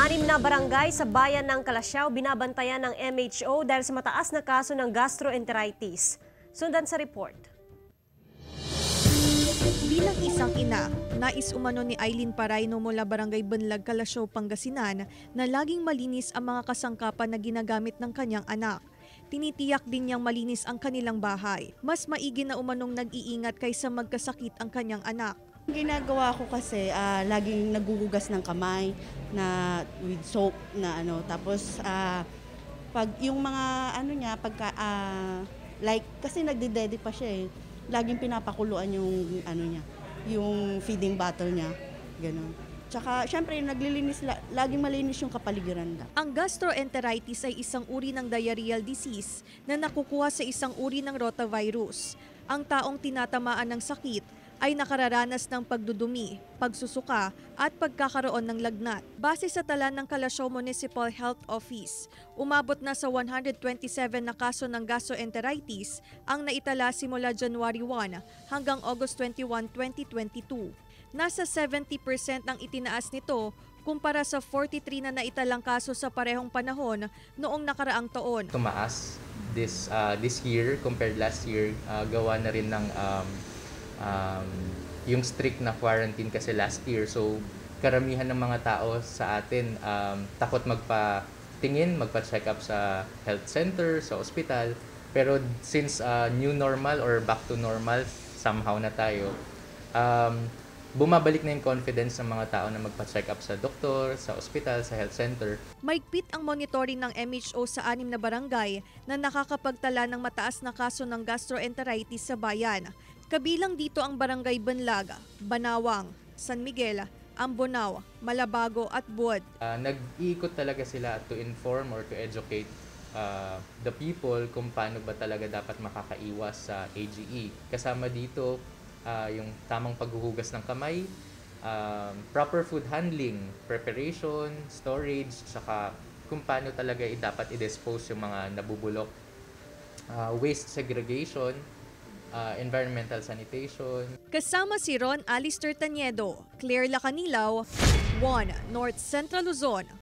Anim na barangay sa bayan ng Calasiao binabantayan ng MHO dahil sa mataas na kaso ng gastroenteritis. Sundan sa report. Bilang isang ina, nais umano ni Eileen Parayno mula Barangay Banlag, Calasiao, Pangasinan na laging malinis ang mga kasangkapan na ginagamit ng kanyang anak. Tinitiyak din niyang malinis ang kanilang bahay. Mas maigi na umanong nag-iingat kaysa magkasakit ang kanyang anak. Ginagawa ko kasi laging naguhugas ng kamay na with soap na tapos pag yung mga niya pagka like kasi nagdedede pa siya laging pinapakuluan yung niya, yung feeding bottle niya, gano'n. Tsaka syempre naglilinis, laging malinis yung kapaligiran lang. Ang gastroenteritis ay isang uri ng diarrheal disease na nakukuha sa isang uri ng rotavirus. Ang taong tinatamaan ng sakit ay nakararanas ng pagdudumi, pagsusuka at pagkakaroon ng lagnat. Base sa tala ng Calasiao Municipal Health Office, umabot na sa 127 na kaso ng gastroenteritis ang naitala simula January 1 hanggang August 21, 2022. Nasa 70% ang itinaas nito kumpara sa 43 na naitalang kaso sa parehong panahon noong nakaraang taon. Tumaas this year compared last year, gawa na rin ng yung strict na quarantine kasi last year. So karamihan ng mga tao sa atin takot magpa-tingin, magpa-check up sa health center, sa ospital. Pero since new normal or back to normal somehow na tayo, bumabalik na yung confidence ng mga tao na magpa-check up sa doktor, sa ospital, sa health center. Mahigpit ang monitoring ng MHO sa 6 na barangay na nakakapagtala ng mataas na kaso ng gastroenteritis sa bayan. Kabilang dito ang Barangay Banlag, Banawang, San Miguel, Ambonao, Malabago at Buod. Nag-iikot talaga sila to inform or to educate the people kung paano ba talaga dapat makakaiwas sa AGE. Kasama dito yung tamang paghuhugas ng kamay, proper food handling, preparation, storage, saka kung paano talaga dapat i-dispose yung mga nabubulok, waste segregation, environmental sanitation. Kasama si Ron Alister Taniedo, Claire Lacanilaw, 1 North Central Luzon.